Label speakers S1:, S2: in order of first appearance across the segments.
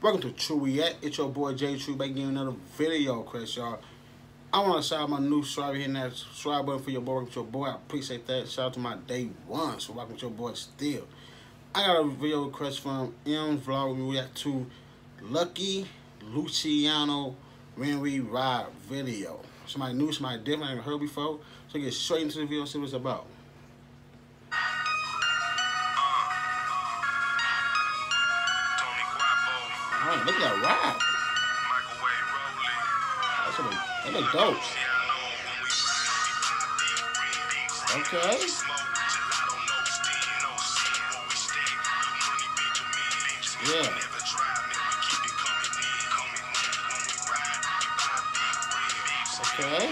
S1: Welcome to True React. It's your boy J True back getting another video, Chris, y'all. I want to shout out my new subscriber hitting that subscribe button for your boy. Welcome to your boy. I appreciate that. Shout out to my day one. So welcome to your boy still. I got a video request from MlM Vlogs. We react to Luciano when we ride video. Somebody new, somebody different I haven't heard before. So get straight into the video and see what it's about. Oh, look at that ride. That look dope. Okay. Yeah. Okay.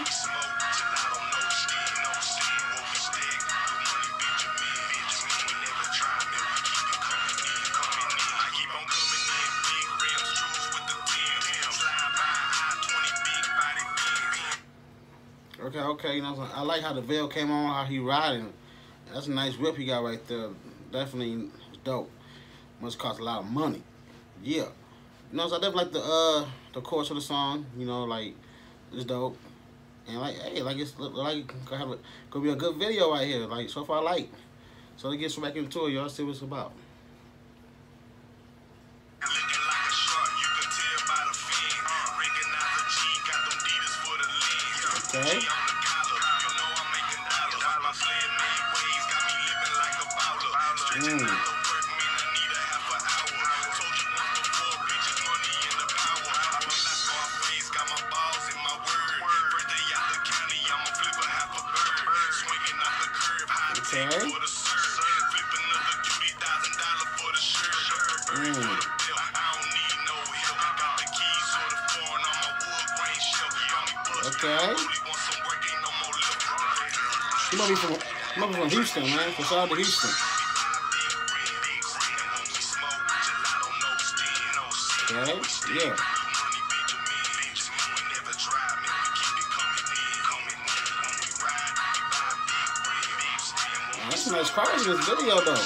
S1: Okay, you know, I like how the veil came on, how he riding. That's a nice whip he got right there. Definitely dope. Must cost a lot of money. Yeah. You know, so I definitely like the chorus of the song. You know, like it's dope. And like, hey, like it's like gonna be a good video right here. Like so far, I like. So let's get back into it, y'all. See what it's about. Okay. Okay. He might be from Houston, man. From South to Houston. Okay. Yeah. Man, that's a nice car in this video, though.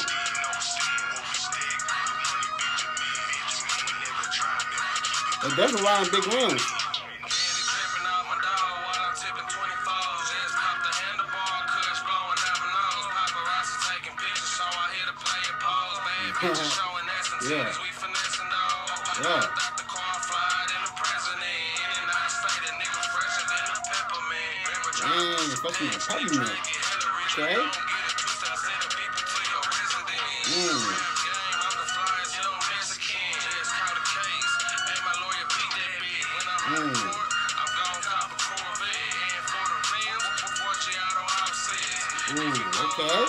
S1: They're definitely riding big rims. Yeah. Yeah. Dang, especially the peppermint. Okay. Okay.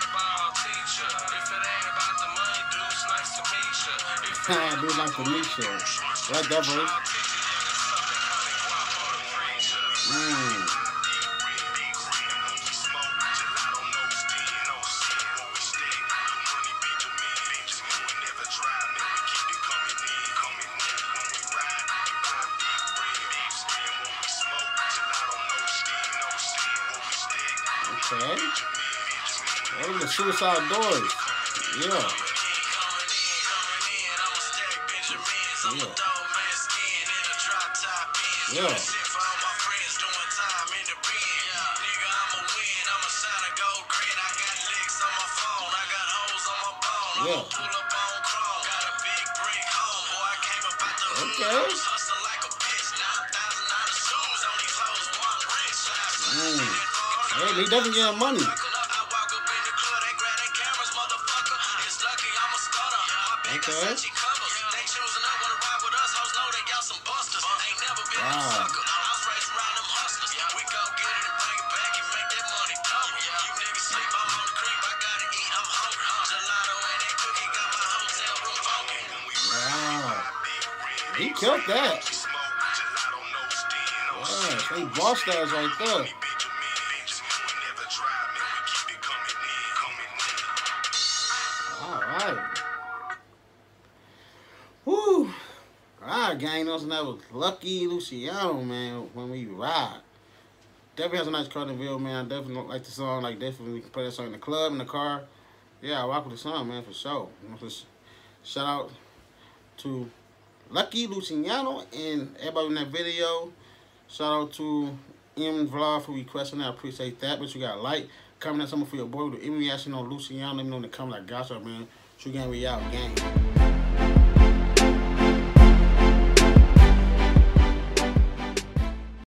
S1: I do like the meat show. Like that verse. Okay. Oh, the suicide doors. Yeah. Yeah. Yeah. Yeah. Okay. Hey, they definitely getting money. Okay. Wow. Wow. He killed that. Yeah, they boss stars right there. Alright. Woo. Alright, gang. That was Lucky Luciano, man, when we ride. Definitely has a nice car in the video, man. I definitely like the song. Like, definitely play that song in the club, in the car. Yeah, I rock with the song, man, for sure. Shout out to Lucky, Luciano, and everybody in that video. Shout out to MlM Vlogs for requesting that. I appreciate that. But you got to like, comment on something for your boy with any reaction on Luciano. Let me know in the comments. I got you, man. So you can be out, gang.